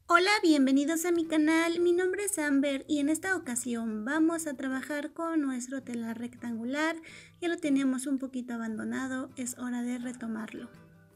Hola, bienvenidos a mi canal. Mi nombre es Amber y en esta ocasión vamos a trabajar con nuestro telar rectangular. Ya lo teníamos un poquito abandonado, es hora de retomarlo.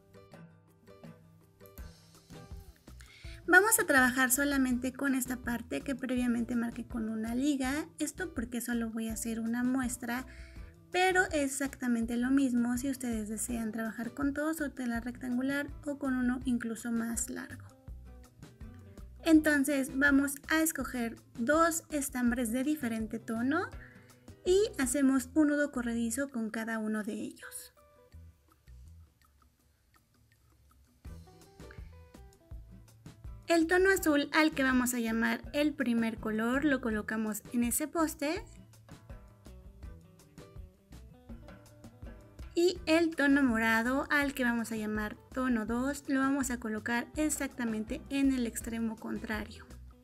Vamos a trabajar solamente con esta parte que previamente marqué con una liga. Esto porque solo voy a hacer una muestra, pero es exactamente lo mismo si ustedes desean trabajar con todo su telar rectangular o con uno incluso más largo. Entonces vamos a escoger dos estambres de diferente tono y hacemos un nudo corredizo con cada uno de ellos. El tono azul al que vamos a llamar el primer color lo colocamos en ese poste. Y el tono morado al que vamos a llamar tono 2 lo vamos a colocar exactamente en el extremo contrario.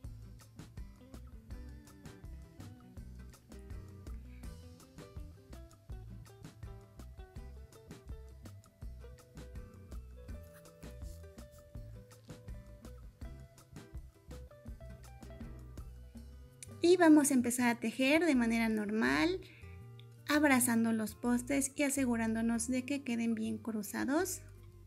Y vamos a empezar a tejer de manera normal, abrazando los postes y asegurándonos de que queden bien cruzados.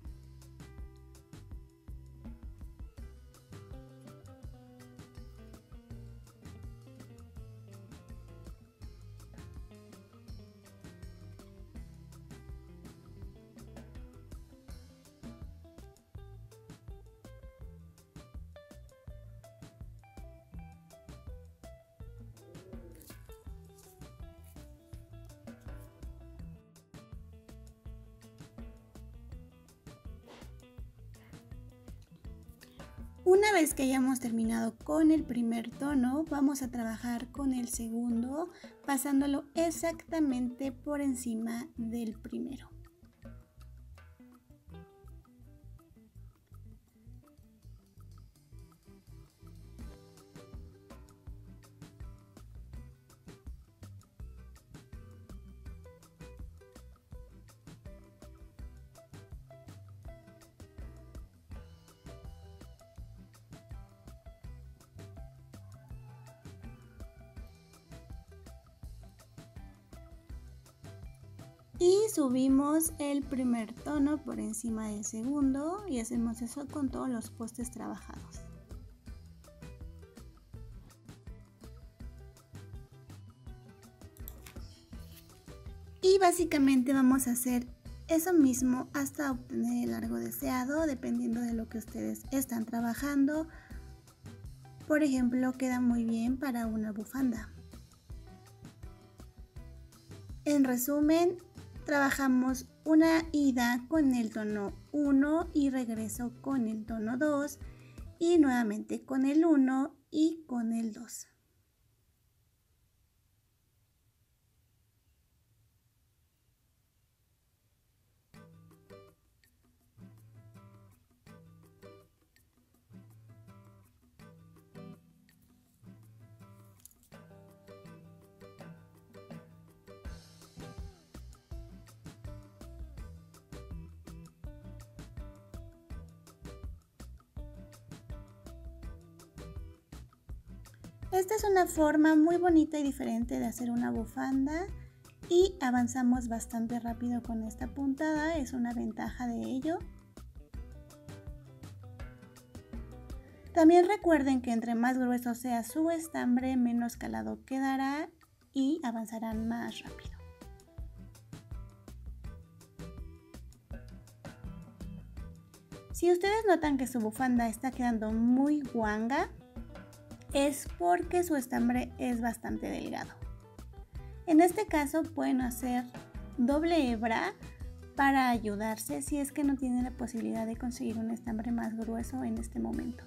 Una vez que hayamos terminado con el primer tono, vamos a trabajar con el segundo, pasándolo exactamente por encima del primero. Y subimos el primer tono por encima del segundo y hacemos eso con todos los postes trabajados. Y básicamente vamos a hacer eso mismo hasta obtener el largo deseado, dependiendo de lo que ustedes están trabajando. Por ejemplo, queda muy bien para una bufanda. En resumen, trabajamos una ida con el tono 1 y regreso con el tono 2 y nuevamente con el 1 y con el 2. Esta es una forma muy bonita y diferente de hacer una bufanda y avanzamos bastante rápido con esta puntada, es una ventaja de ello. También recuerden que entre más grueso sea su estambre, menos calado quedará y avanzarán más rápido. Si ustedes notan que su bufanda está quedando muy guanga, es porque su estambre es bastante delgado. En este caso pueden hacer doble hebra para ayudarse si es que no tienen la posibilidad de conseguir un estambre más grueso en este momento.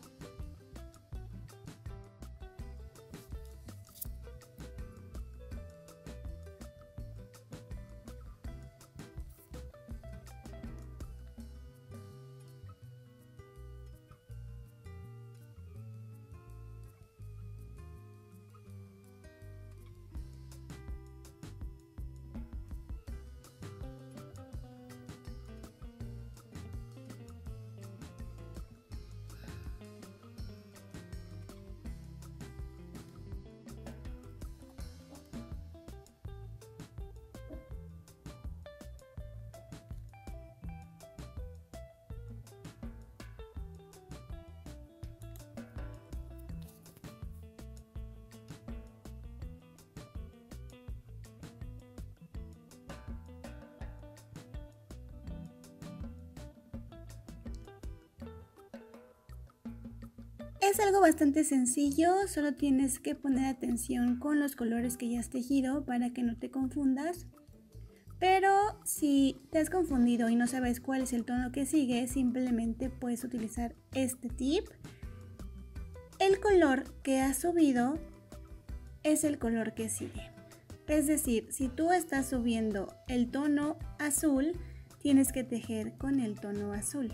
Es algo bastante sencillo, solo tienes que poner atención con los colores que ya has tejido para que no te confundas. Pero si te has confundido y no sabes cuál es el tono que sigue, simplemente puedes utilizar este tip. El color que has subido es el color que sigue. Es decir, si tú estás subiendo el tono azul, tienes que tejer con el tono azul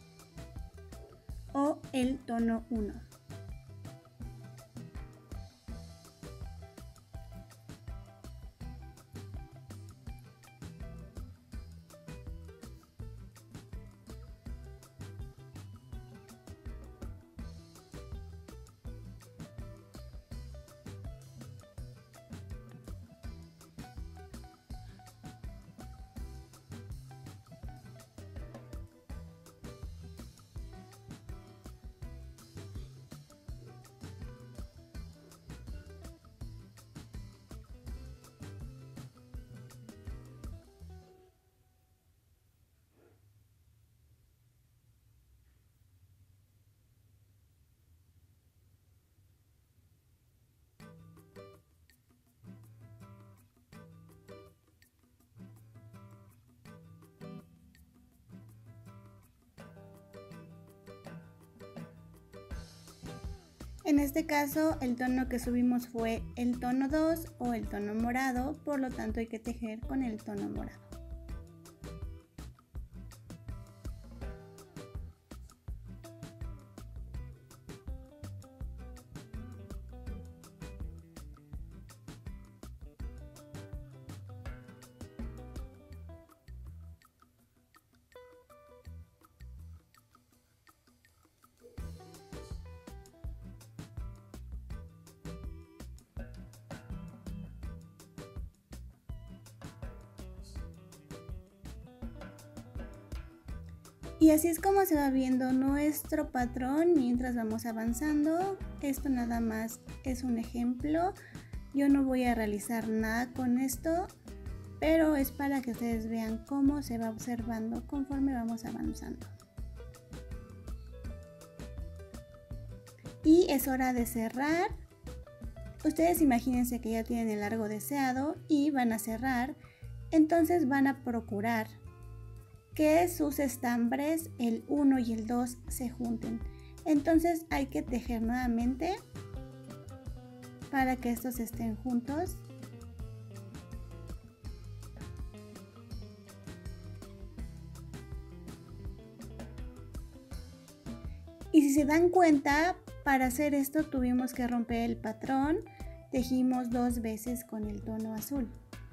o el tono 1. En este caso, el tono que subimos fue el tono 2 o el tono morado, por lo tanto hay que tejer con el tono morado. Y así es como se va viendo nuestro patrón mientras vamos avanzando. Esto nada más es un ejemplo. Yo no voy a realizar nada con esto, pero es para que ustedes vean cómo se va observando conforme vamos avanzando. Y es hora de cerrar. Ustedes imagínense que ya tienen el largo deseado y van a cerrar. Entonces van a procurar que sus estambres, el 1 y el 2, se junten. Entonces hay que tejer nuevamente para que estos estén juntos. Y si se dan cuenta, para hacer esto tuvimos que romper el patrón. Tejimos 2 veces con el tono azul.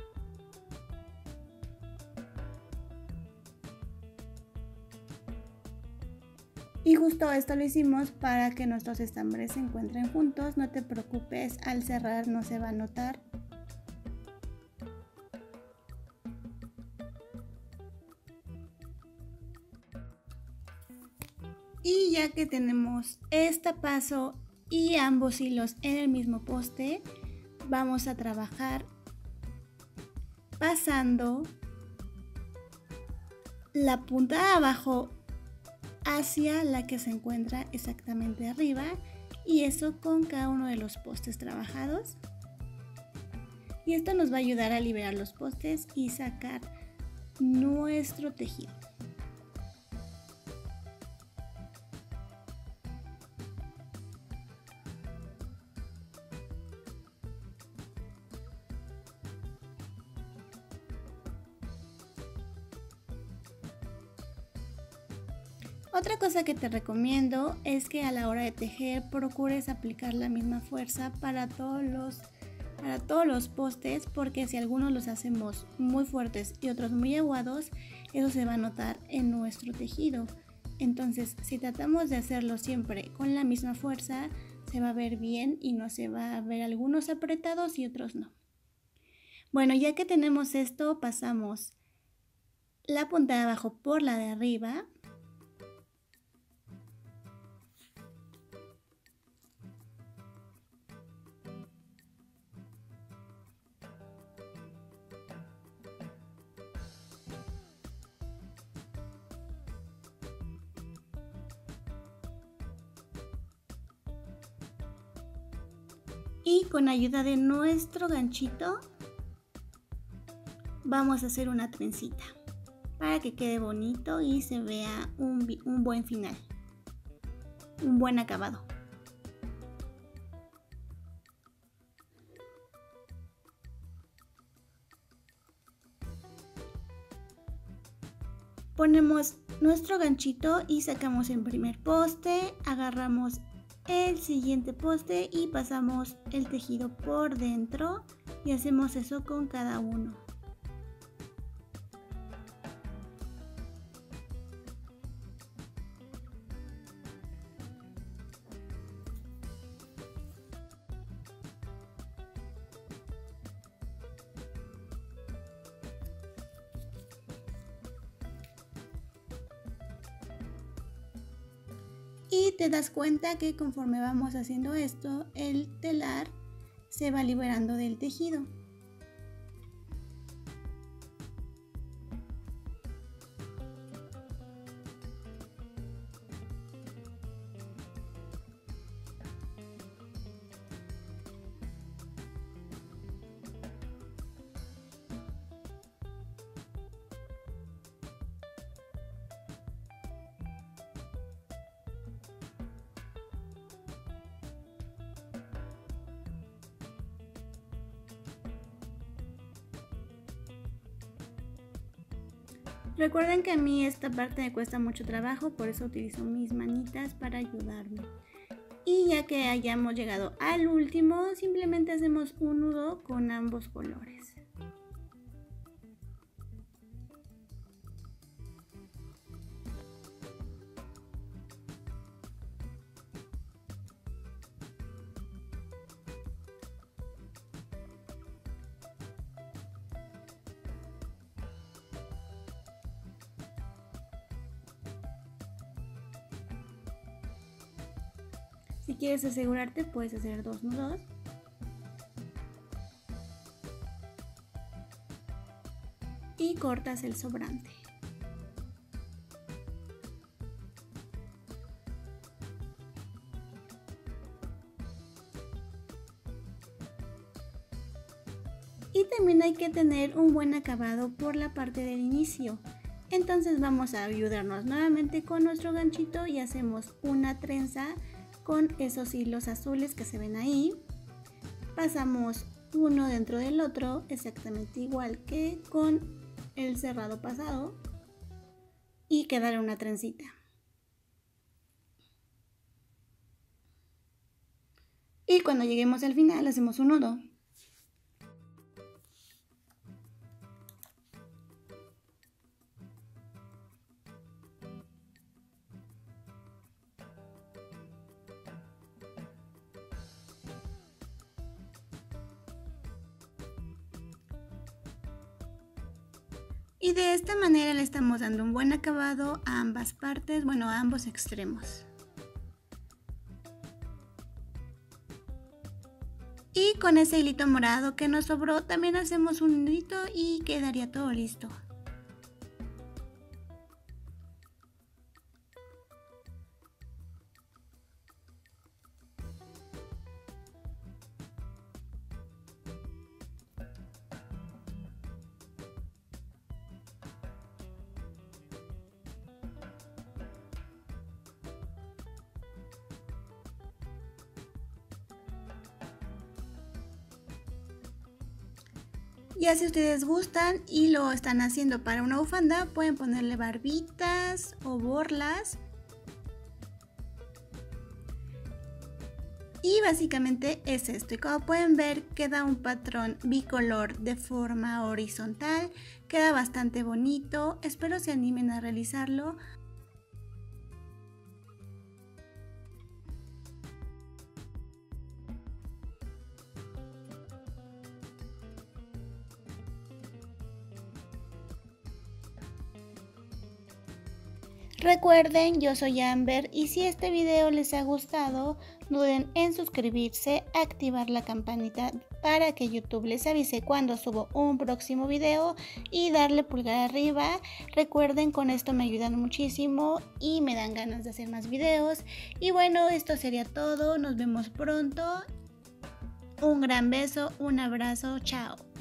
Y justo esto lo hicimos para que nuestros estambres se encuentren juntos. No te preocupes, al cerrar no se va a notar. Y ya que tenemos este paso y ambos hilos en el mismo poste, vamos a trabajar pasando la punta de abajo hacia la que se encuentra exactamente arriba, y eso con cada uno de los postes trabajados. Y esto nos va a ayudar a liberar los postes y sacar nuestro tejido. Otra cosa que te recomiendo es que a la hora de tejer procures aplicar la misma fuerza para todos los postes, porque si algunos los hacemos muy fuertes y otros muy aguados, eso se va a notar en nuestro tejido. Entonces, si tratamos de hacerlo siempre con la misma fuerza, se va a ver bien y no se va a ver algunos apretados y otros no. Bueno, ya que tenemos esto, pasamos la punta de abajo por la de arriba. Y con ayuda de nuestro ganchito vamos a hacer una trencita para que quede bonito y se vea un buen final, un buen acabado. Ponemos nuestro ganchito y sacamos el primer poste, agarramos el siguiente poste y pasamos el tejido por dentro y hacemos eso con cada uno. Y te das cuenta que conforme vamos haciendo esto, el telar se va liberando del tejido. Recuerden que a mí esta parte me cuesta mucho trabajo, por eso utilizo mis manitas para ayudarme. Y ya que hayamos llegado al último, simplemente hacemos un nudo con ambos colores. Si quieres asegurarte, puedes hacer 2 nudos. Y cortas el sobrante. Y también hay que tener un buen acabado por la parte del inicio. Entonces vamos a ayudarnos nuevamente con nuestro ganchito y hacemos una trenza con esos hilos azules que se ven ahí. Pasamos uno dentro del otro, exactamente igual que con el cerrado pasado, y quedará una trencita. Y cuando lleguemos al final hacemos un nudo. Y de esta manera le estamos dando un buen acabado a ambas partes, bueno, a ambos extremos. Y con ese hilito morado que nos sobró también hacemos un nudito y quedaría todo listo. Ya si ustedes gustan y lo están haciendo para una bufanda, pueden ponerle barbitas o borlas. Y básicamente es esto. Y como pueden ver, queda un patrón bicolor de forma horizontal. Queda bastante bonito. Espero se animen a realizarlo. Recuerden, yo soy Amber y si este video les ha gustado, no duden en suscribirse, activar la campanita para que YouTube les avise cuando subo un próximo video y darle pulgar arriba. Recuerden, con esto me ayudan muchísimo y me dan ganas de hacer más videos. Y bueno, esto sería todo, nos vemos pronto Un gran beso, un abrazo, chao.